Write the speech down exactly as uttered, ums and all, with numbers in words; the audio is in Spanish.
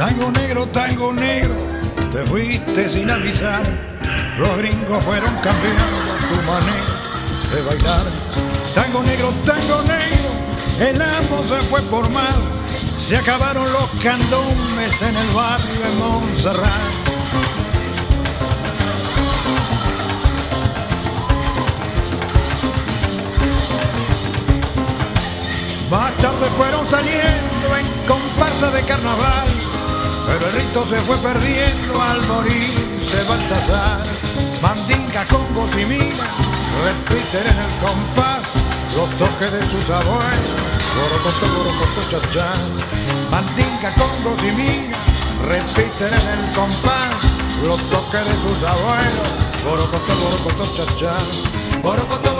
Tango negro, tango negro, te fuiste sin avisar. Los gringos fueron cambiando tu manera de bailar. Tango negro, tango negro, el amo se fue por mal. Se acabaron los candones en el barrio de Montserrat. Más tarde fueron saliendo en comparsa de carnaval, pero el rito se fue perdiendo al morirse Baltasar. Mandinga, congos y minas repiten en el compás los toques de sus abuelos. Borocoto, borocoto, chachá. Mandinga, congos y minas repiten en el compás los toques de sus abuelos. Borocoto, borocoto, chachá. Borocoto,